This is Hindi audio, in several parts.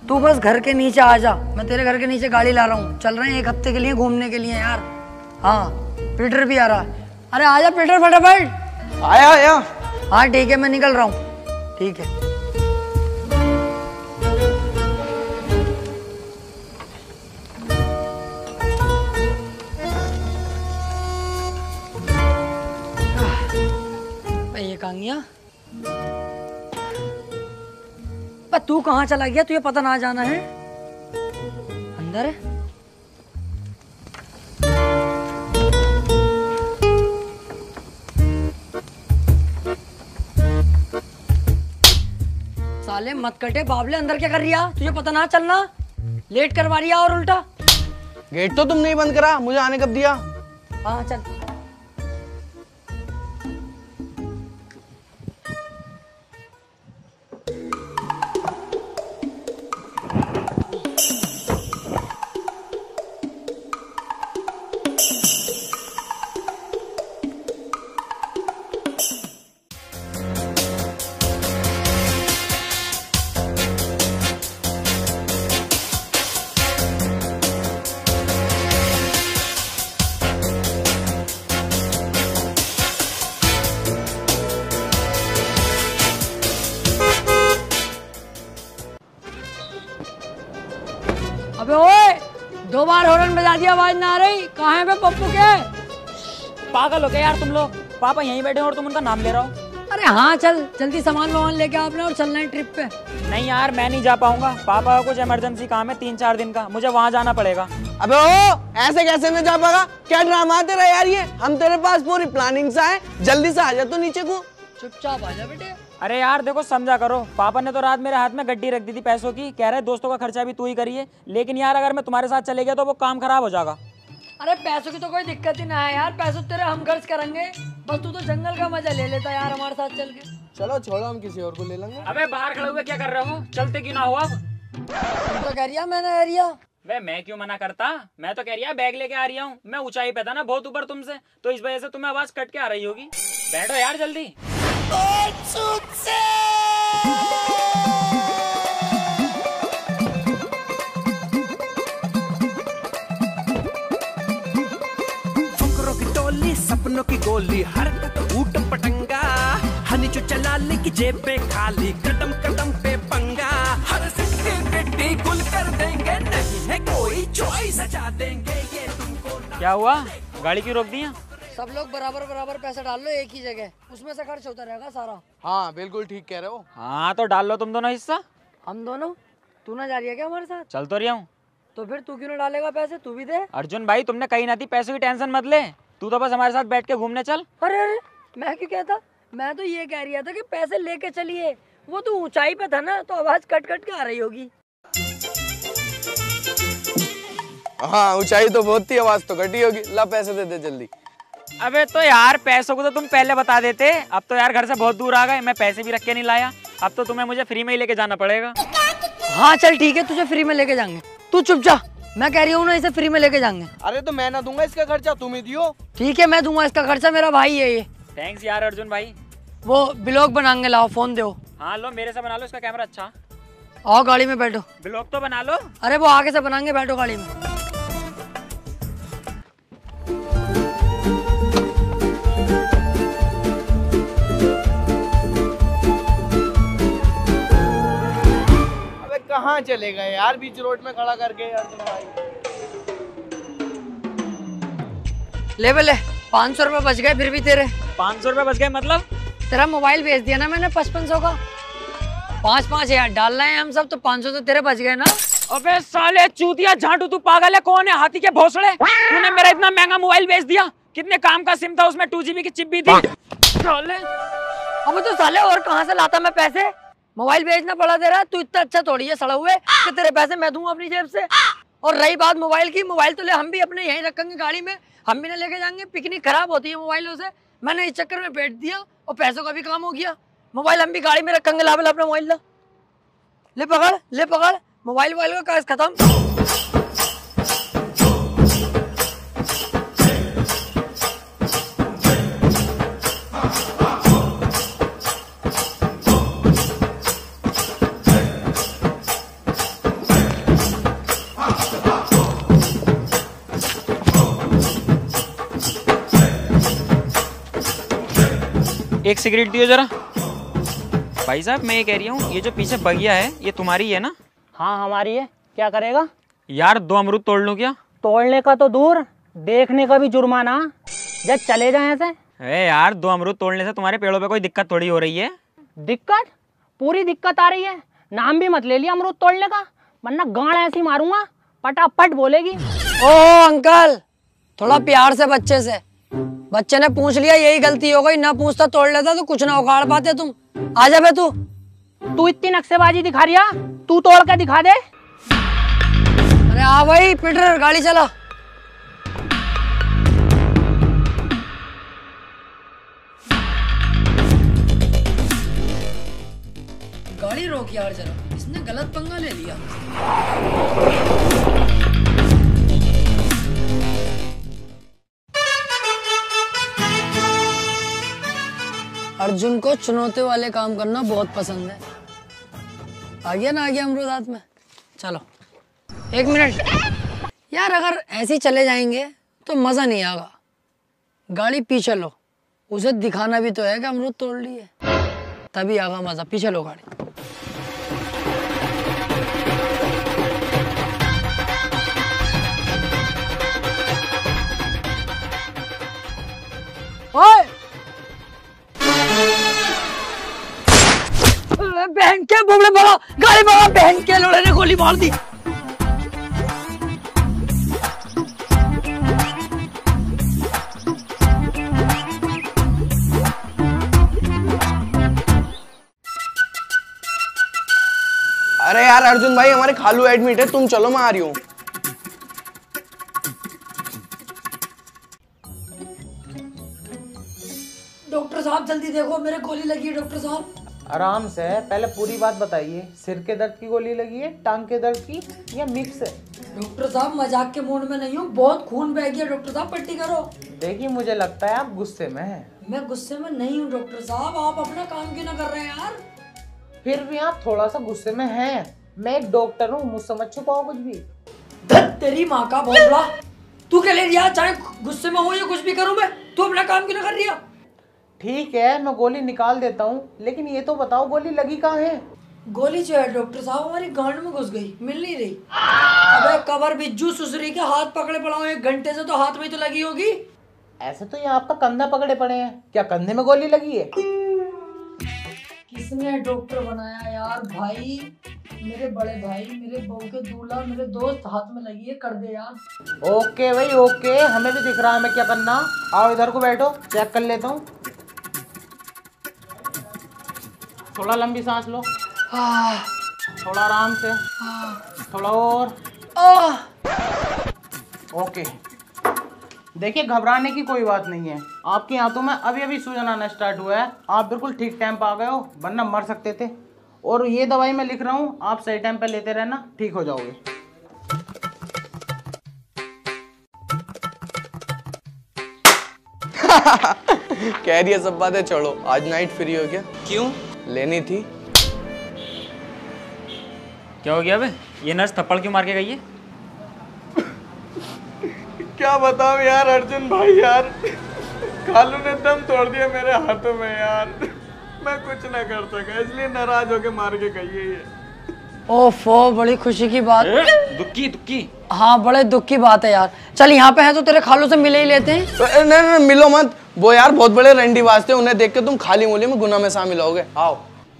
तू बस घर के नीचे आ जा, मैं तेरे घर के नीचे गाड़ी ला रहा हूँ। चल रहे हैं 1 हफ्ते के लिए घूमने के लिए यार। हाँ पीटर भी आ रहा है। अरे आजा पीटर फटाफट। आया आया। हाँ ठीक है मैं निकल रहा हूँ। ठीक है। ये कांगिया पर तू कहाँ चला गया? तुझे पता ना जाना है? अंदर है। साले मत कटे बाबले, अंदर क्या कर रिया? तुझे पता ना चलना? लेट करवा रिया और उल्टा। गेट तो तुम नहीं बंद करा, मुझे आने कब दिया? हाँ चल। अबे ओए, 2 बार हॉर्न बजा दिया, आवाज ना आ रही। कहाँ है बे पप्पू के? पागल हो गए यार तुम लोग। पापा यहीं बैठे और तुम उनका नाम ले रहा हो। अरे हाँ चल जल्दी सामान वामान लेके आपने और चलना है ट्रिप पे। नहीं यार मैं नहीं जा पाऊंगा, पापा का कुछ इमरजेंसी काम है 3-4 दिन का, मुझे वहाँ जाना पड़ेगा। अबे ओ, ऐसे कैसे न जा पाएगा? क्या ड्रामा तेरा यार ये? हम तेरे पास पूरी प्लानिंग से आए, जल्दी से आ जा तू नीचे को। चुपचाप आ जा बेटे। अरे यार देखो समझा करो, पापा ने तो रात मेरे हाथ में गड्डी रख दी थी पैसों की, कह रहे दोस्तों का खर्चा भी तू ही करिए, लेकिन यार अगर मैं तुम्हारे साथ चले गया तो वो काम खराब हो जाएगा। अरे पैसों की तो कोई दिक्कत ही ना है यार, पैसों तेरे हम खर्च करेंगे। बस तू तो जंगल का मजा ले लेता यार हमारे साथ चल के। चलो छोड़ो, हम किसी और को ले लेंगे। अबे बाहर खड़े हुए क्या कर रहे हो? चलते क्यों ना हो अब? तू तो कह रिया मैंने एरिया। वे मैं क्यों मना करता? मैं तो कह रही बैग लेके आ रही हूँ, मैं ऊंचाई पे था ना बहुत ऊपर तुमसे, तो इस वजह से तुम्हें आवाज कट के आ रही होगी। बैठो यार जल्दी। फुकरों की टोली, सपनों की गोली, हरकत ऊट पटंगा, हनी जो चला ली की जेब पे खाली, कदम कदम पे पंगा, हर सिक्के गिट्टी गुल कर देंगे, नहीं है कोई चॉइस, सजा देंगे ये तुमको। क्या हुआ? गाड़ी क्यों रोक दी? सब लोग बराबर बराबर पैसा डाल लो एक ही जगह, उसमें से खर्च होता रहेगा सारा। हाँ बिल्कुल ठीक कह रहे हो। हाँ तो डाल लो तुम दोनों हिस्सा। हम दोनों? तू ना जा रही है क्या हमारे साथ? चल तो रही हूँ। तो फिर तू क्यों ना डालेगा पैसे? तू भी दे। अर्जुन भाई तुमने कहीं ना थी, पैसों की टेंशन मत ले, तू तो बस हमारे साथ बैठ के घूमने चल। अरे अरे मैं क्यों कहता? मैं तो ये कह रहा था कि पैसे लेके चलिए। वो तो ऊंचाई पे था ना, तो आवाज कट कट के आ रही होगी। हाँ ऊंचाई तो बहुत थी, आवाज तो घटी होगी। ला पैसे दे दे जल्दी। अबे तो यार पैसों को तो तुम पहले बता देते, अब तो यार घर से बहुत दूर आ गए, मैं पैसे भी रख के नहीं लाया, अब तो तुम्हें मुझे फ्री में ही लेके जाना पड़ेगा। हाँ चल ठीक है, तुझे फ्री में लेके जाएंगे। तू चुप जा, मैं कह रही हूँ ना इसे फ्री में लेके जाएंगे। अरे तो मैं ना दूंगा इसका खर्चा, तुम ही दियो। ठीक है मैं दूंगा इसका खर्चा, मेरा भाई है ये। थैंक्स यार अर्जुन भाई। वो ब्लॉग बनाएंगे, लाओ फोन दो। हाँ लो मेरे से बना लो, इसका कैमरा अच्छा। आओ गाड़ी में बैठो। ब्लॉग तो बना लो। अरे वो आगे से बनाएंगे, बैठो गाड़ी में। अबे कहाँ चले गए यार, बीच रोड में खड़ा करके यार तुम भाई। ले ले 500 रुपए बच गए फिर भी तेरे। 500 रुपए बच गए मतलब? तेरा मोबाइल बेच दिया ना मैंने 5500 का। 5-5 हजार डाल रहे हैं हम सब, तो 500 तो तेरे बच गए ना। अबे साले चूतिया झांटू, तू पागल है? कौन है हाथी के भोसड़े? तूने मेरा इतना महंगा मोबाइल बेच दिया, कितने काम का सिम था उसमें, 2 GB की चिप भी थी। साले अब तो साले और कहाँ से लाता मैं पैसे? मोबाइल बेचना पड़ा तेरा, तू इतना अच्छा थोड़ी है सड़ा हुए कि तेरे पैसे मैं दूंगा अपनी जेब से। और रही बात मोबाइल की, मोबाइल तो ले हम भी अपने यहीं रखेंगे गाड़ी में, हम भी ना लेके जाएंगे। पिकनिक खराब होती है मोबाइलों से, मैंने इस चक्कर में बेच दिया और पैसों का भी काम हो गया। मोबाइल हम भी गाड़ी में रखेंगे। ला अपना मोबाइल ला, ले पकड़ ले पकड़, मोबाइल का काज खत्म। एक सिगरेट दियो जरा। भाई साहब मैं ये कह रही हूँ, ये जो पीछे बगिया है ये तुम्हारी है ना? हाँ हमारी है। क्या करेगा? यार 2 अमरूद तोड़ लूं क्या? तोड़ने का तो दूर, देखने का भी जुर्माना। जब चले जाए ऐसे। अरे यार 2 अमरूद तोड़ने से तुम्हारे पेड़ों पे कोई दिक्कत थोड़ी हो रही है। दिक्कत? पूरी दिक्कत आ रही है। नाम भी मत ले लिया अमरूद तोड़ने का, वरना गाड़ ऐसी मारूंगा पटापट बोलेगी। ओ अंकल, थोड़ा प्यार से बच्चे से। बच्चे ने पूछ लिया, यही गलती हो गई। ना पूछता तोड़ लेता तो कुछ ना उखाड़ पाते तुम। आ जा बे तू। तू इतनी नक्शेबाजी दिखा रही है, तू तोड़ के दिखा दे। अरे हाँ भाई, पीटर गाड़ी चला। गाड़ी रोक यार जरा, इसने गलत पंगा ले लिया। अर्जुन को चुनौती वाले काम करना बहुत पसंद है। आ गया ना, आ गया अमरूद हाथ में। चलो 1 मिनट यार, अगर ऐसे ही चले जाएंगे तो मजा नहीं आएगा। गाड़ी पीछे लो, उसे दिखाना भी तो है कि अमरूद तोड़ लिए, तभी आगा मजा। पीछे लो गाड़ी। ओए बहन के बोले बड़ा गाड़ी बड़ा, बहन के लोड़े ने गोली मार दी। अरे यार अर्जुन भाई, हमारे खालू एडमिट है, तुम चलो मैं आ रही हूँ। डॉक्टर साहब जल्दी देखो, मेरे गोली लगी है। डॉक्टर साहब आराम से, पहले पूरी बात बताइए। सिर के दर्द की गोली लगी है, टांग के दर्द की, या मिक्स है? डॉक्टर साहब मजाक के मूड में नहीं हूँ, बहुत खून बह गया। डॉक्टर साहब पट्टी करो। देखिए मुझे लगता है आप गुस्से में हैं। मैं गुस्से में नहीं हूँ डॉक्टर साहब, आप अपना काम क्यों ना कर रहे हैं यार? फिर भी आप थोड़ा सा गुस्से में हैं। मैं एक डॉक्टर हूँ, मुझसे मत छुपाओ कुछ भी। धत तेरी माँ का भोसड़ा, तू क्या ले रहा? चाहे गुस्से में हो या कुछ भी करूँ मैं, तू अपना काम क्यों ना कर रही है? ठीक है मैं गोली निकाल देता हूँ, लेकिन ये तो बताओ गोली लगी कहाँ है? गोली जो है डॉक्टर साहब हमारी गांड में घुस गई, मिल नहीं रही। अबे कवर बिज्जू सुसरी के हाथ पकड़े पड़ा हूँ 1 घंटे से, तो हाथ में तो लगी होगी। ऐसे तो ये आपका कंधा पकड़े पड़े हैं, क्या कंधे में गोली लगी है? किसने डॉक्टर बनाया यार? भाई मेरे बड़े भाई, मेरे बहू के दूल्हा, मेरे दोस्त हाथ में लगी है, कर दे यार। ओके भाई ओके, हमें भी दिख रहा है हमें क्या करना। आओ इधर को बैठो, चेक कर लेता हूँ। थोड़ा लंबी सांस लो, थोड़ा आराम से, थोड़ा और। ओके देखिए घबराने की कोई बात नहीं है। आपकी आंतों में अभी अभी सूजन आना स्टार्ट हुआ है। आप बिल्कुल ठीक टाइम पे आ गए हो, वरना मर सकते थे। और ये दवाई मैं लिख रहा हूँ, आप सही टाइम पे लेते रहना, ठीक हो जाओगे। कह रही है सब बातें छोड़ो, आज नाइट फ्री हो क्या? क्यों? लेनी थी। क्या हो गया बे? ये नर्स थप्पड़ क्यों मार के गई है? क्या बताऊं यार अर्जुन भाई, यार खालू ने दम तोड़ दिया मेरे हाथों में यार। मैं कुछ ना कर सका, इसलिए नाराज होके मार के गई है ये। ओफो, बड़ी खुशी की बात। दुक्की। हाँ बड़े दुख की बात है यार। चल यहाँ पे है तो तेरे खालू से मिले ही लेते हैं। नहीं मिलो मत, वो यार बहुत बड़े रंडी वास्ते, उन्हें देख के तुम खाली मूली में गुनाह में शामिल होगे। आओ।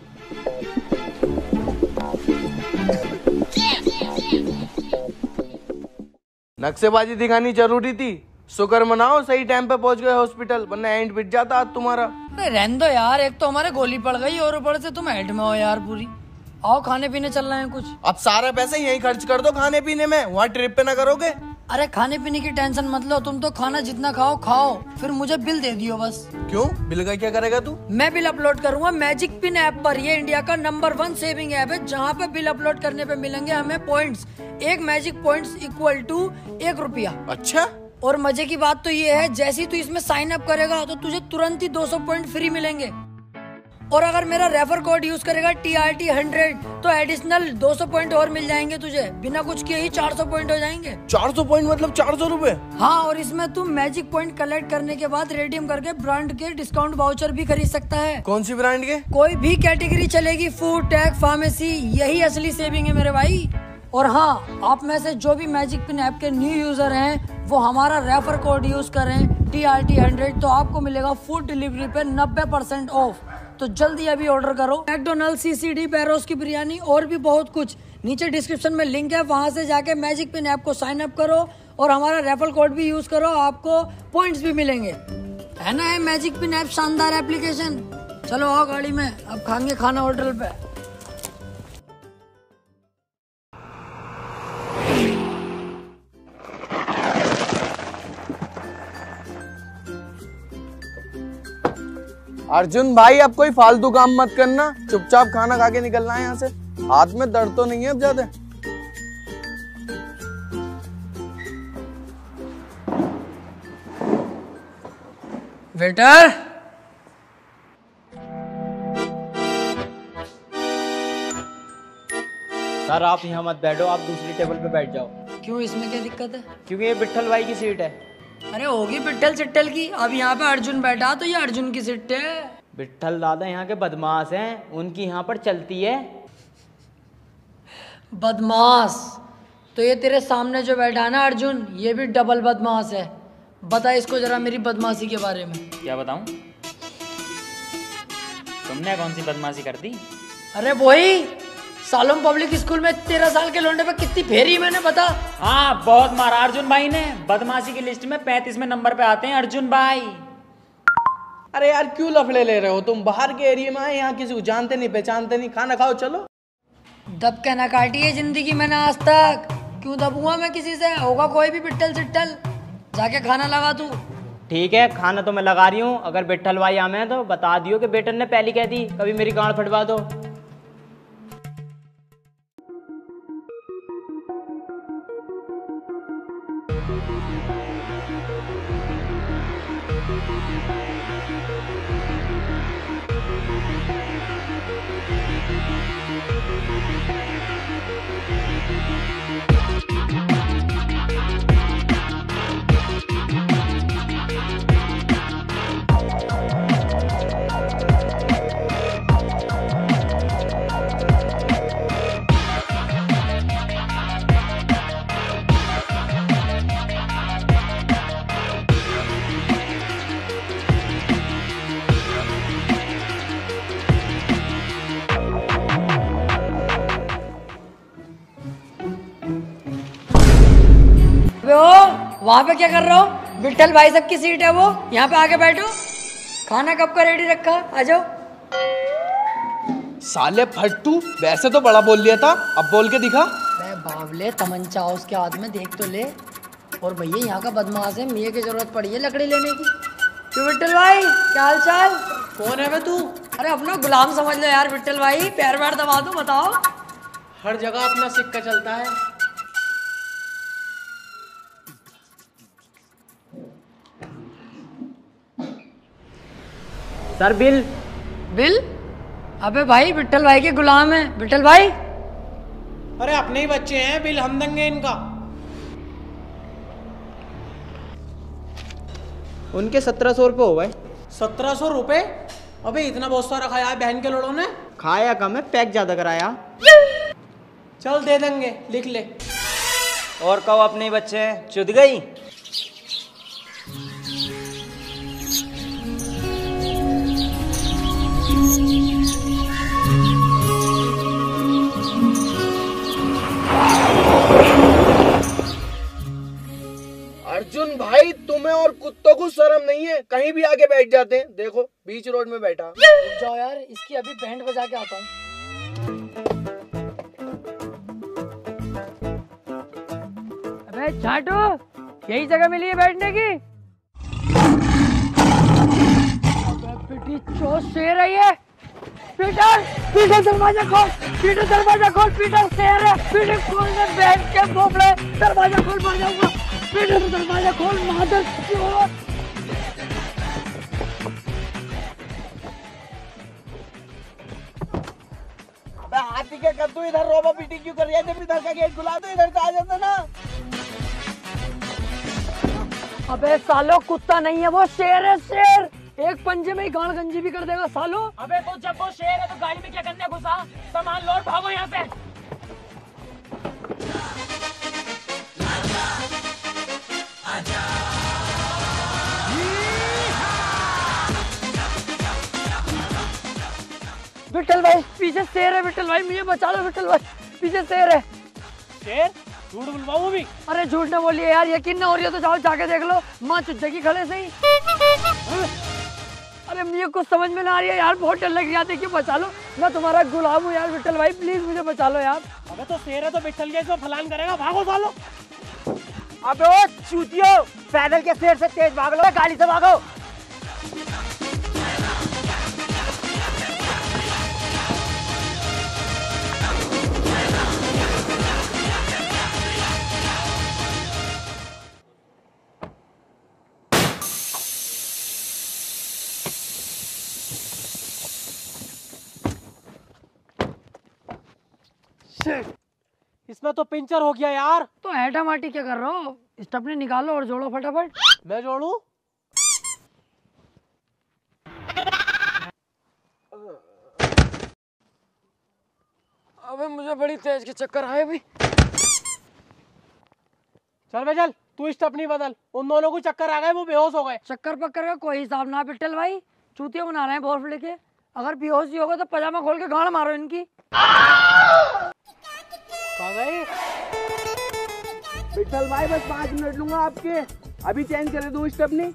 नक्शेबाजी दिखानी जरूरी थी, शुक्र मनाओ सही टाइम पे पहुंच गए हॉस्पिटल, वरना एंड बिट जाता आज तुम्हारा। अरे रहने दो यार, एक तो हमारे गोली पड़ गई और ऊपर से तुम हेड में हो यार पूरी। आओ खाने पीने चल रहे हैं कुछ। अब सारा पैसा यही खर्च कर दो खाने पीने में, वहाँ ट्रिप पे ना करोगे? अरे खाने पीने की टेंशन मत लो, तुम तो खाना जितना खाओ, फिर मुझे बिल दे दियो बस। क्यों? बिल का क्या करेगा तू? मैं बिल अपलोड करूंगा मैजिक पिन ऐप पर। ये इंडिया का नंबर 1 सेविंग ऐप है, जहाँ पे बिल अपलोड करने पे मिलेंगे हमें points. 1 magic points equal to 1 रुपया। अच्छा। और मजे की बात तो ये है, जैसे ही तू इसमें साइन अप करेगा तो तुझे तुरंत ही 200 पॉइंट फ्री मिलेंगे। और अगर मेरा रेफर कोड यूज करेगा TRT 100 तो एडिशनल 200 पॉइंट और मिल जाएंगे तुझे। बिना कुछ किए ही 400 पॉइंट हो जाएंगे। 400 पॉइंट मतलब 400 रुपए? हाँ, और इसमें तुम मैजिक पॉइंट कलेक्ट करने के बाद रिडीम करके ब्रांड के डिस्काउंट वाउचर भी खरीद सकता है। कौन सी ब्रांड के? कोई भी कैटेगरी चलेगी, फूड, टेक, फार्मेसी, यही असली सेविंग है मेरे भाई। और हाँ, आप में से जो भी मैजिक पिन ऐप के न्यू यूजर हैं वो हमारा रेफर कोड यूज करें TRT 100 तो आपको मिलेगा फूड डिलीवरी पे 90% ऑफ। तो जल्दी अभी ऑर्डर करो। मैकडोनल्ड, CCD, पैरोस की बिरयानी और भी बहुत कुछ नीचे डिस्क्रिप्शन में लिंक है, वहां से जाके मैजिक पिन ऐप को साइन अप करो और हमारा रेफर कोड भी यूज करो, आपको पॉइंट्स भी मिलेंगे। है ना, है मैजिक पिन ऐप शानदार एप्लीकेशन। चलो आओ गाड़ी में, अब खाएंगे खाना होटल पे। अर्जुन भाई अब कोई फालतू काम मत करना, चुपचाप खाना खा के निकलना है यहाँ से। हाथ में दर्द तो नहीं है अब ज्यादा? वेटर, सर आप यहाँ मत बैठो, आप दूसरी टेबल पे बैठ जाओ। क्यों, इसमें क्या दिक्कत है? क्योंकि ये विट्ठल भाई की सीट है। अरे होगी पिट्ठल चिट्ठल की, अब यहाँ पे अर्जुन बैठा तो ये अर्जुन की सीट है। विट्ठल दादा यहाँ के बदमाश हैं, उनकी यहाँ पर चलती है। बदमाश? तो ये तेरे सामने जो बैठा है ना अर्जुन, ये भी डबल बदमाश है। बता इसको जरा मेरी बदमाशी के बारे में। क्या बताऊं? तुमने कौन सी बदमाशी कर दी? अरे वही सालोम पब्लिक स्कूल में 13 साल के लौंडे पे कितनी फेरी मैंने, बता। हाँ, बहुत मारा अर्जुन भाई ने। बदमाशी की लिस्ट में 35वें नंबर पे आते हैं अर्जुन भाई। अरे यार क्यों लफड़े ले रहे हो तुम? बाहर के एरिया में आए, यहाँ किसी को जानते नहीं पहचानते नहीं, खाना खाओ चलो। दब के ना काटी है जिंदगी मैंने आज तक, क्यों दबूंगा मैं किसी से? होगा कोई भी पिट्ठल चिट्ठल, जाके खाना लगा तू। ठीक है, खाना तो मैं लगा रही हूँ। अगर विट्ठल भाई आमे हैं तो बता दियो कि बेटन ने पहली कह दी कभी मेरी गांड फटवा दो। वहां पे क्या कर रहे हो? विट्ठल भाई सब की सीट है वो, यहाँ पे आके बैठो। खाना कब का रेडी रखा, आ जाओ। साले फट्टू, वैसे तो बड़ा बोल लिया था, अब बोल के दिखा। मैं बावले, तमंचा उसके हाथ में, देख तो ले। और भैया यहाँ का बदमाश है, मियाँ की जरूरत पड़ी है लकड़ी लेने की। तो विट्ठल भाई क्या हाल चाल? कौन है बे तू? अरे अपना गुलाम समझ लो यार विट्ठल भाई, पैर पैर दबा दो, बताओ। हर जगह अपना सिक्का चलता है। Sir bill. बिल? अबे भाई विट्ठल भाई के गुलाम है। विट्ठल भाई, अरे अपने ही बच्चे हैं, बिल हम देंगे इनका। उनके 1700 रुपये हो गए। 1700 रुपये? अबे इतना बहुत सारा खाया है बहन के लोड़ों ने। खाया कम है, पैक ज्यादा कराया। चल दे देंगे, लिख ले। और कहो अपने ही बच्चे हैं, चुद गई। अर्जुन भाई तुम्हें और कुत्तों को शर्म नहीं है, कहीं भी आके बैठ जाते हैं। देखो बीच रोड में बैठा। रुक जाओ यार, इसकी अभी बैंड बजा के आता हूँ। अबे झाटू, यही जगह मिली है बैठने की? अबे बेटी चोट शेर है ये। पीटर, पीटर दरवाजा खोल, पीटर दरवाजा खोल, पीटर शेर है। पीटर खोल दे, बैठ के भोपड़े, दरवाजा खोल, मर जाऊंगा। पीटर दरवाजा खोल, मादर चोट। हाथी के कद्दू इधर रोबो पीटी क्यों कर रही है? जब इधर का गेट खुला तो इधर से आ जाते ना। अबे सालो कुत्ता नहीं है वो, शेर है शेर। एक पंजे में ही गाड़ गंजी भी कर देगा सालो। अबे तो जब वो शेर है तो गाड़ी में क्या करने घुसा? सामान लोड, भागो यहाँ से। विठल भाई पीछे शेर है, विठल भाई मुझे बचा लो विठल भाई, पीछे शेर है। शेर? झूठ बुलवाऊं भी? अरे झूठ न बोलिए यार, यकीन ना हो रही है तो जाओ जाके देख लो, माँ चुज्जा खड़े से ही। अरे मुझे कुछ समझ में ना आ रही है यार, बहुत डर लग रहा है, देखिए बचा लो, मैं तुम्हारा गुलाम हूँ यार विठल भाई, प्लीज मुझे बचा लो यार। अबे तो शेर है तो विठल के इसमें फलान करेगा, भागो सालो। अबे ओ चूतियो, पैदल के शेर से तेज भाग लो, गाड़ी से भागो। इसमें तो पंचर हो गया यार। तो हैटा माटी क्या कर रहे हो, स्टेपनी निकालो और जोड़ो फटाफट। मैं जोड़ू? अबे मुझे बड़ी तेज के चक्कर आए भाई। चल बे चल, तू स्टेपनी बदल, उन दोनों को चक्कर आ गए, वो बेहोश हो गए। चक्कर पक्कर का कोई हिसाब ना विठल भाई, चूतिया बना रहे हैं बॉर्फ लेके, अगर बेहोश ही होगा तो पजामा खोल के गाड़ मारो इनकी। विठल भाई बस 5 मिनट लूंगा आपके, अभी चेंज करे दूं स्टेपनी।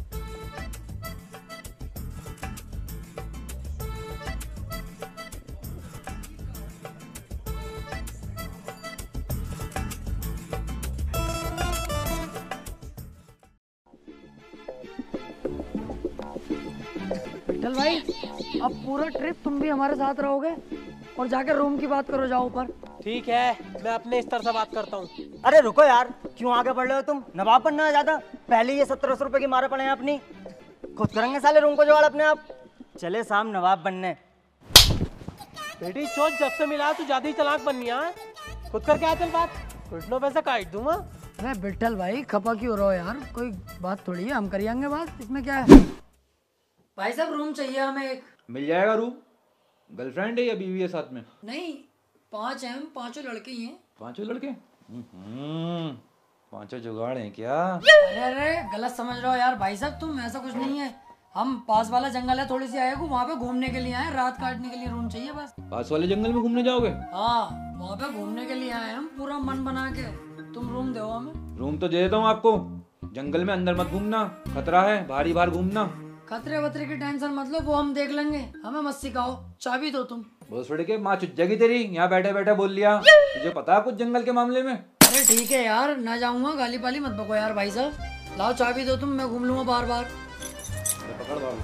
विठल भाई अब पूरा ट्रिप तुम भी हमारे साथ रहोगे और जाके रूम की बात करो, जाओ ऊपर। ठीक है, मैं अपने स्तर से बात करता हूँ। अरे रुको यार, क्यों आगे बढ़ रहे हो तुम? नवाब बनना है ज्यादा, पहले ये 1700 रुपए की मारे पड़े हैं अपनी, खुद करेंगे साले रूम को जुगाड़ अपने आप। चले शाम नवाब बनने। बेटी चोट जब से मिला तू ज्यादा ही चालाक बननी है, खुद कर क्या चल बात, घुटनों पे से काट दूंगा। अरे विठल भाई खपा क्यों रहो यार, कोई बात थोड़ी है, हम करिएंगे बात, इसमें क्या है। भाई साहब रूम चाहिए हमें एक। मिल जाएगा रूम। गर्लफ्रेंड है या बीवी है साथ में? नहीं 5 हैं हम, 5 लड़के ही हैं। 5 लड़के? 5 जुगाड़ हैं क्या? अरे गलत समझ रहे हो यार भाई साहब तुम, ऐसा कुछ नहीं है, हम पास वाला जंगल है थोड़ी सी आए को, वहाँ पे घूमने के लिए आए, रात काटने के लिए रूम चाहिए बस। पास वाले जंगल में घूमने जाओगे? हाँ वहाँ पे घूमने के लिए आए हम, पूरा मन बना के, तुम रूम दो हमें। रूम तो दे देता हूँ आपको, जंगल में अंदर मत घूमना, खतरा है, भारी बार घूमना। खतरे वतरे की टेंशन मत लो, वो हम देख लेंगे, हमें मत सिखाओ, चाबी दो तुम। बहुत सड़े के माँ चुज्जेगी तेरी, यहाँ बैठे बैठे बोल लिया, तुझे पता है कुछ जंगल के मामले में? अरे ठीक है यार, ना जाऊंगा, गाली पाली मत बको यार भाई साहब, लाओ चाबी दो तुम, मैं घूम लूंगा बार बार। पकड़ दो।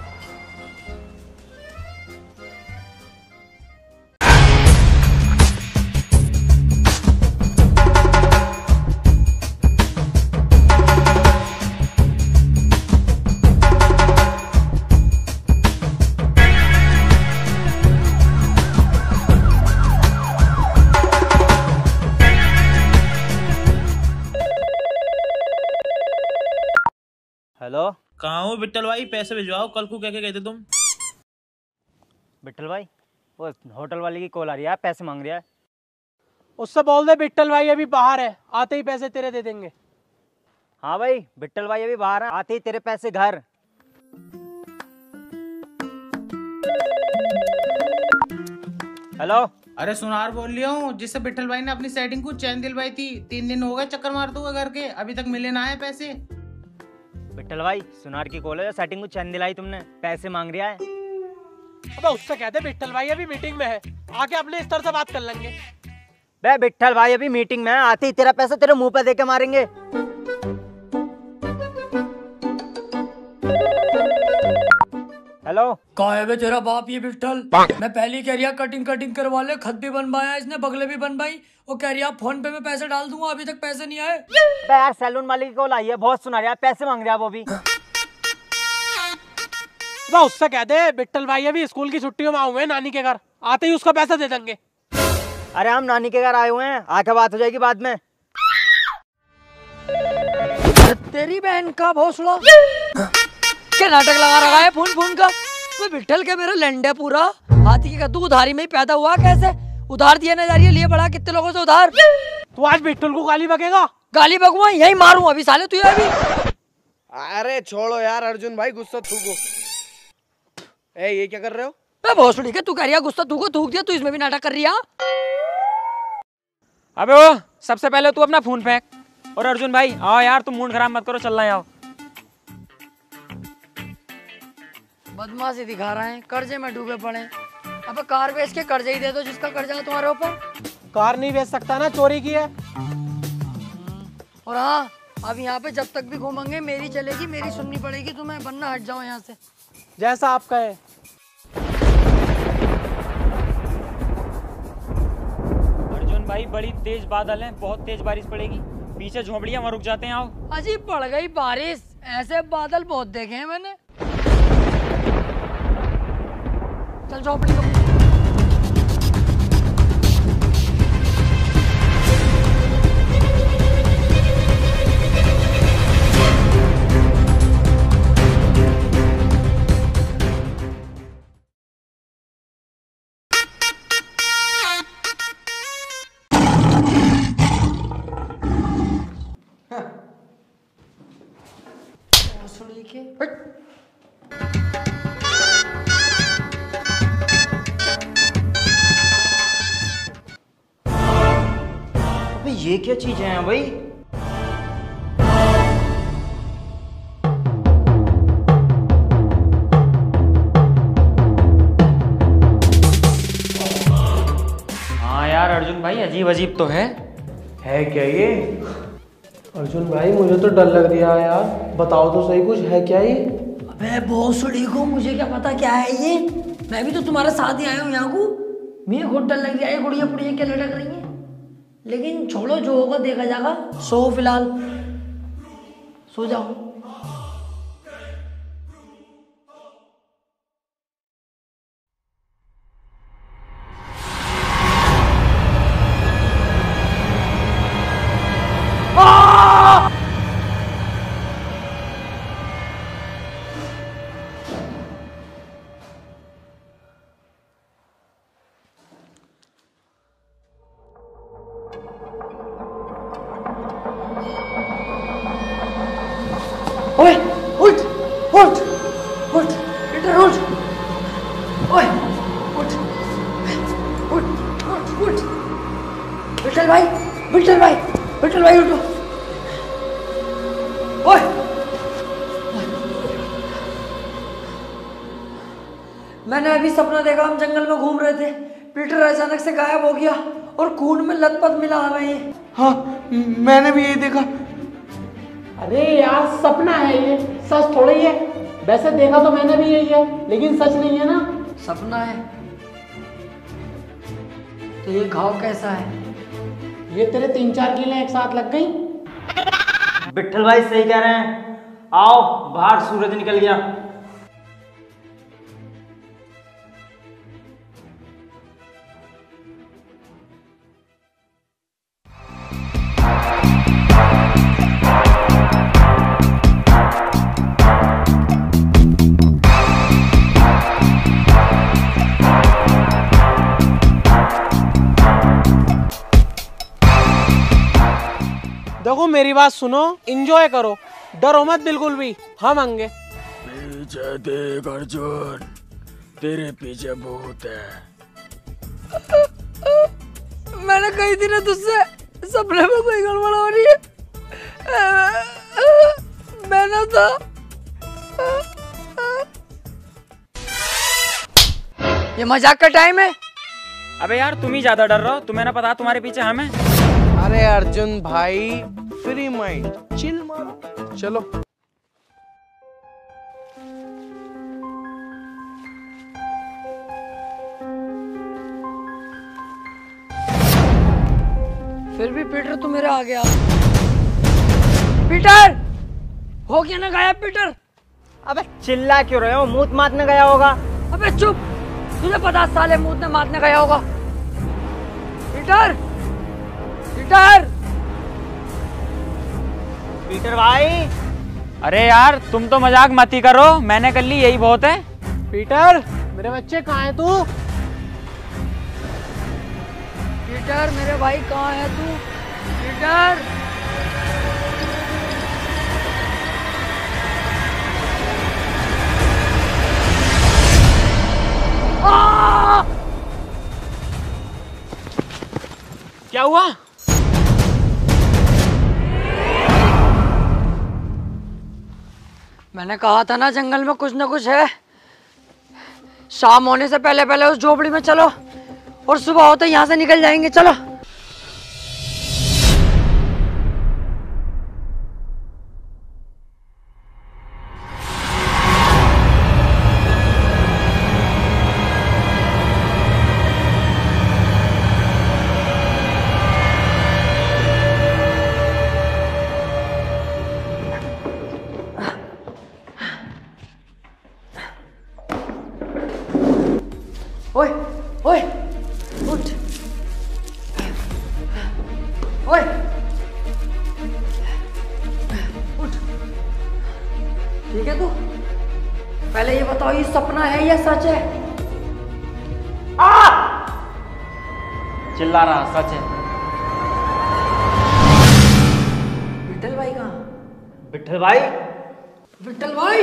हेलो, कहाँ हो विट्ठल भाई? पैसे भिजवाओ, कल को क्या क्या कहते तुम? विठल भाई वो होटल वाले की कॉल आ रही है, पैसे मांग रहा है। उससे बोल दे विट्ठल भाई अभी बाहर है, आते ही पैसे तेरे दे देंगे। हाँ भाई, विठल भाई अभी बाहर है, आते ही तेरे पैसे घर। हेलो, अरे सुनार बोल लिया हूँ, जिससे विठल भाई ने अपनी सेटिंग को चैन दिलवाई थी, 3 दिन हो गए चक्कर मारते हुए घर के, अभी तक मिले ना है पैसे। विठल भाई सुनार की कॉल है, सेटिंग को चैन दिलाई तुमने, पैसे मांग रहा है। अबे उससे कहते विट्ठल भाई अभी मीटिंग में है, आके अपने स्तर से बात कर लेंगे। बे विठल भाई अभी मीटिंग में है, आते ही तेरा पैसा तेरे मुंह पे दे के मारेंगे। हेलो, कहाँ है बे तेरा बाप ये विठल? मैं पहले कह रिया कटिंग करवा ले, खत भी बनवाया इसने, बगले भी बनवाई, वो कह रिया फोन पे में पैसे डाल दूंगा, अभी तक पैसे नहीं आए। बे यार सैलून वाले की कॉल आई है, बहुत सुना रहा है, पैसे मांग रहा है वो भी। उससे कह दे विट्ठल भाई अभी स्कूल की छुट्टियों में आऊंगे नानी के घर, आते ही उसका पैसा दे देंगे। अरे हम नानी के घर आए हुए हैं, आके बात हो जाएगी बाद में। तेरी बहन का भोसड़ा क्या नाटक लगा रखा है फोन फोन का। कोई बिट्ठल के मेरा लैंड है पूरा। हाथी के कद्दू उधारी में ही पैदा हुआ, कैसे उधार दिया ना जा रही है, लिए बड़ा कितने लोगों से उधार। तू आज बिट्टल को गाली बकेगा? गाली बकवा यही मारूं अभी साले तू अभी। अरे छोड़ो यार अर्जुन भाई, गुस्सा थूको। ये क्या कर रहे हो? भोसड़ी के तू कह रही गुस्सा तू को थूक दिया, तू इसमें भी नाटक कर रही है। अबे ओ सबसे पहले तू अपना फोन फेंक। और अर्जुन भाई आओ यार, तुम मूड खराब मत करो, चल रहे आओ। बदमाशी दिखा रहे हैं, कर्जे में डूबे पड़े। अब कार बेच के कर्जे ही दे दो जिसका कर्जा है तुम्हारे ऊपर। कार नहीं बेच सकता ना, चोरी की है। और हाँ अब यहाँ पे जब तक भी घूमेंगे मेरी चलेगी, मेरी सुननी पड़ेगी तुम्हें, वरना हट जाओ यहाँ से। जैसा आप कहे। अर्जुन भाई बड़ी तेज बादल हैं, बहुत तेज बारिश पड़ेगी, पीछे झोपड़ियां वहां रुक जाते हैं। आओ। अजी पड़ गई बारिश, ऐसे बादल बहुत देखे हैं मैंने। चल झोपड़ी को। ये क्या चीजें हैं भाई? हाँ यार अर्जुन भाई अजीब अजीब तो है क्या ये? अर्जुन भाई मुझे तो डर लग रहा है यार, बताओ तो सही कुछ है क्या ये? अबे भोसड़ी को मुझे क्या पता क्या है ये, मैं भी तो तुम्हारे साथ ही आया हूँ यहाँ को। मुझे खुद डर लग रहा है, गुड़िया पुड़िया क्या लटक रही है। लेकिन छोड़ो, जो होगा देखा जाएगा। सो फिलहाल सो जाओ। ओए उठ उठ उठ पीटर उठ। ओए उठ उठ उठ उठ। विठल भाई विठल भाई विठल भाई उठो। ओए मैंने अभी सपना देखा, हम जंगल में घूम रहे थे, पीटर अचानक से गायब हो गया और खून में लथपथ मिला हमें ये। हाँ मैंने भी यही देखा। अरे यार सपना है ये, सच थोड़ा ही है। वैसे देखा तो मैंने भी यही है, लेकिन सच नहीं है ना। सपना है तो ये घाव कैसा है? ये तेरे 3-4 कीले एक साथ लग गई। विट्ठल भाई सही कह रहे हैं, आओ बाहर सूरज निकल गया। देखो मेरी बात सुनो, एंजॉय करो, डरो मत बिल्कुल भी, हम आएंगे। पीछे देख अर्जुन, तेरे पीछे भूत है। मैंने कही थी ना तुझसे, सपने में कोई गड़बड़ हो रही है। मैंने तो ये मजाक का टाइम है। अबे यार तुम ही ज्यादा डर रहे हो, तुम्हें ना पता तुम्हारे पीछे हम हैं। अरे अर्जुन भाई फ्री माइंड, चिल मारो, चलो। फिर भी पीटर तू मेरे आ गया। पीटर हो गया ना गायब पीटर? अबे चिल्ला क्यों रहे हो, मूत मारने गया होगा। अबे चुप, तुझे पता साले मूत ने मारने गया होगा। पीटर, पीटर, पीटर भाई। अरे यार तुम तो मजाक मत ही करो, मैंने कर ली यही बहुत है। पीटर मेरे बच्चे कहाँ है तू? पीटर मेरे भाई कहाँ है तू? पीटर, क्या हुआ? मैंने कहा था ना जंगल में कुछ ना कुछ है। शाम होने से पहले पहले उस झोपड़ी में चलो और सुबह होते यहाँ से निकल जाएंगे। चलो। ओए, ओए, उठ, ओए, उठ। ठीक है तू? पहले ये बताओ ये सपना है या सच है? चिल्ला रहा, सच है। विठल भाई कहाँ? विठल भाई, विठल भाई,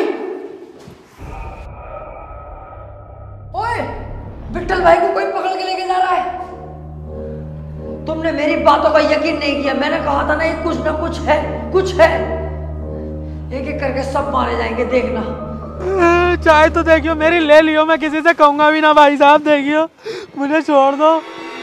ओए, विठल भाई को कोई पकड़ के लेके जा रहा है। तुमने मेरी बातों का यकीन नहीं किया। मैंने कहा था ना ये कुछ ना कुछ है, कुछ है। एक एक करके सब मारे जाएंगे, देखना। चाय तो देखियो मेरी ले लियो, मैं किसी से कहूंगा भी ना भाई साहब, देखियो मुझे छोड़ दो।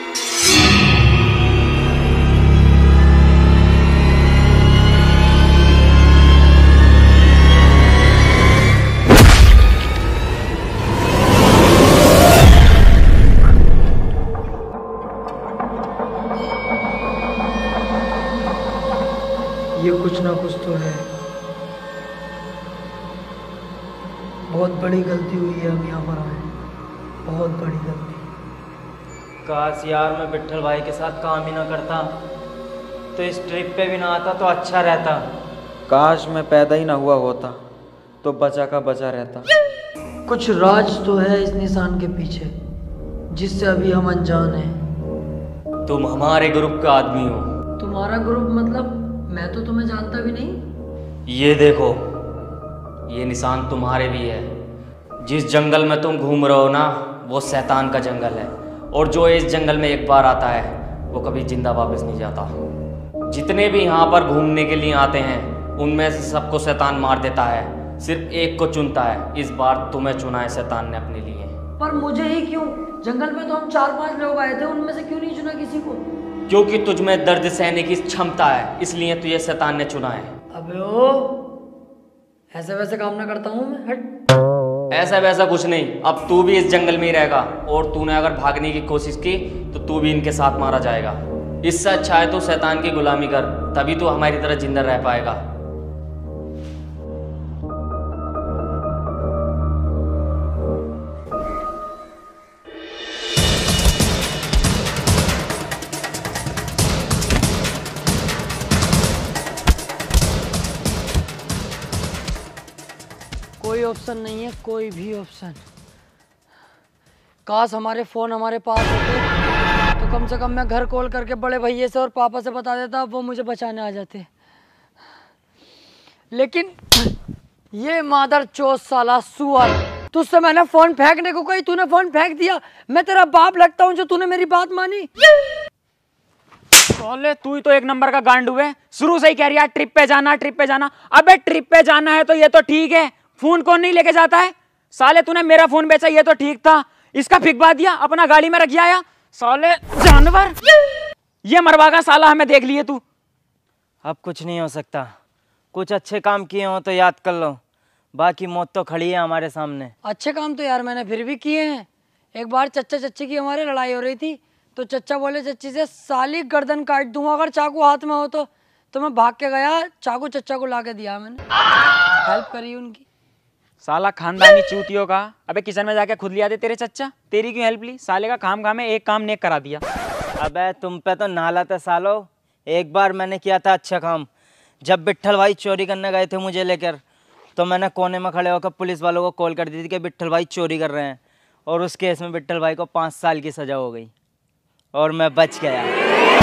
ये कुछ ना कुछ तो है। बहुत बड़ी गलती हुई है हम यहाँ पर आए, बहुत बड़ी गलती। काश यार मैं विठल भाई के साथ काम ही ना करता, तो इस ट्रिप पे भी ना आता तो अच्छा रहता। काश मैं पैदा ही ना हुआ होता तो बचा का बचा रहता। कुछ राज तो है इस निशान के पीछे जिससे अभी हम अनजान हैं। तुम हमारे ग्रुप का आदमी हो। तुम्हारा ग्रुप मतलब? मैं तो तुम्हें जानता भी नहीं। ये देखो, ये निशान तुम्हारे भी है। जिस जंगल में तुम घूम रहे हो ना, वो शैतान का जंगल है, और जो इस जंगल में एक बार आता है वो कभी जिंदा वापस नहीं जाता। जितने भी यहाँ पर घूमने के लिए आते हैं उनमें से सबको शैतान मार देता है, सिर्फ एक को चुनता है। इस बार तुम्हें चुना है शैतान ने अपने लिए। पर मुझे ही क्यों? जंगल में तो हम 4-5 लोग आए थे, उनमें से क्यों नहीं चुना किसी को? क्योंकि तुझ में दर्द सहने की क्षमता है, इसलिए तुझे शैतान ने चुना है। अबे ओ, ऐसे वैसे काम ना करता हूँ मैं, हट। ऐसा वैसा कुछ नहीं, अब तू भी इस जंगल में ही रहेगा, और तूने अगर भागने की कोशिश की तो तू भी इनके साथ मारा जाएगा। इससे अच्छा है तू शैतान की गुलामी कर, तभी तू हमारी तरह जिंदा रह पाएगा। कोई ऑप्शन नहीं है, कोई भी ऑप्शन। काश हमारे फोन हमारे पास होते तो कम से कम मैं घर कॉल करके बड़े भैया से और पापा से बता देता, वो मुझे बचाने आ जाते। लेकिन ये मादर चोद साला सुअर, तुझसे मैंने फोन फेंकने को कही, तूने फोन फेंक दिया। मैं तेरा बाप लगता हूँ जो तूने मेरी बात मानी? बोले तू ही तो एक नंबर का गांडू है, शुरू से ही कह रही है ट्रिप पे जाना, ट्रिप पे जाना। अबे ट्रिप पे जाना है तो ये तो ठीक है, फोन कौन नहीं लेके जाता है? साले तूने मेरा फोन बेचा, ये तो ठीक था, इसका फिकवा दिया, अपना गाड़ी में रख आया। साले जानवर, ये मरवागा साला हमें देख लिए तू। अब कुछ नहीं हो सकता, कुछ अच्छे काम किए हो तो याद कर लो, बाकी मौत तो खड़ी है हमारे सामने। अच्छे काम तो यार मैंने फिर भी किए हैं। एक बार चच्चा चच्ची की हमारे लड़ाई हो रही थी, तो चच्चा बोले चच्ची से साली गर्दन काट दूंगा अगर चाकू हाथ में हो तो मैं भाग के गया, चाकू चच्चा को ला के दिया, मैंने हेल्प करी उनकी। साला खानदानी चूतियों का। अबे किचन में जाके खुद लिया दे तेरे चच्चा, तेरी क्यों हेल्प ली? साले का खाम खामे एक काम नेक करा दिया। अबे तुम पे तो नाला था सालो। एक बार मैंने किया था अच्छा काम। जब विट्ठल भाई चोरी करने गए थे मुझे लेकर, तो मैंने कोने में खड़े होकर पुलिस वालों को कॉल कर दी थी कि विट्ठल भाई चोरी कर रहे हैं, और उस केस में विट्ठल भाई को 5 साल की सजा हो गई और मैं बच गया।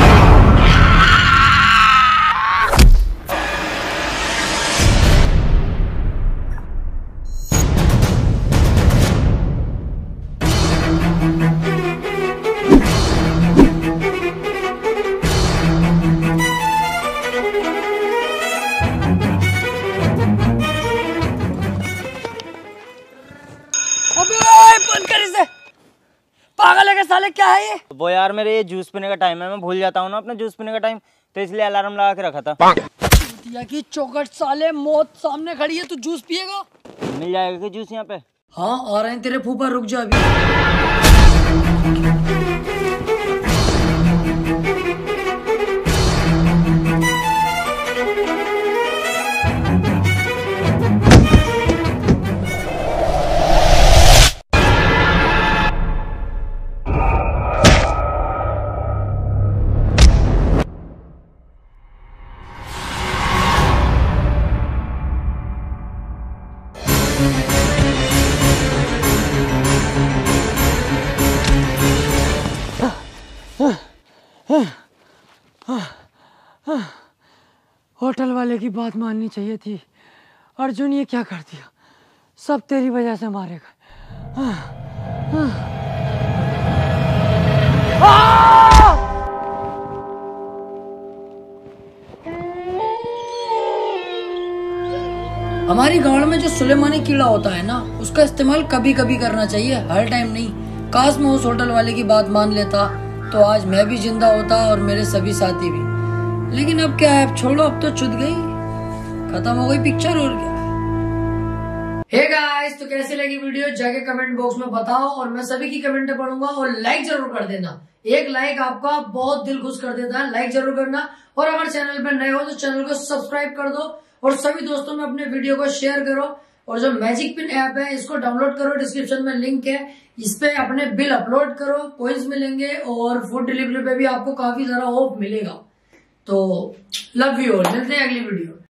बंद कर इसे, पागल है क्या साले, क्या है ये? वो यार मेरे ये जूस पीने का टाइम है, मैं भूल जाता हूँ ना अपने जूस पीने का टाइम, तो इसलिए अलार्म लगा के रखा था। की चौकट साले, मौत सामने खड़ी है, तू जूस पिएगा? मिल जाएगा क्या जूस यहाँ पे? हाँ आ रहे हैं तेरे फूफा, रुक जा अभी। होटल वाले की बात माननी चाहिए थी। अर्जुन ये क्या कर दिया, सब तेरी वजह से मारेगा। हमारी गाड़ में जो सुलेमानी कीड़ा होता है ना, उसका इस्तेमाल कभी कभी करना चाहिए, हर टाइम नहीं। काश मैं उस होटल वाले की बात मान लेता तो आज मैं भी जिंदा होता और मेरे सभी साथी भी। लेकिन अब क्या है, अब छोड़ो, अब तो चुद गई, खत्म हो गई पिक्चर, और क्या। हे गाइस, तो कैसी लगी वीडियो जाके कमेंट बॉक्स में बताओ, और मैं सभी की कमेंट पढ़ूंगा, और लाइक जरूर कर देना। एक लाइक आपका बहुत दिल खुश कर देता है, लाइक जरूर करना। और अगर चैनल पर नए हो तो चैनल को सब्सक्राइब कर दो, और सभी दोस्तों में अपने वीडियो को शेयर करो। और जो मैजिक पिन ऐप है इसको डाउनलोड करो, डिस्क्रिप्शन में लिंक है, इस पे अपने बिल अपलोड करो, कॉइन्स मिलेंगे, और फूड डिलीवरी पे भी आपको काफी सारा ऑफ मिलेगा। तो लव यू ऑल, मिलते हैं अगली वीडियो।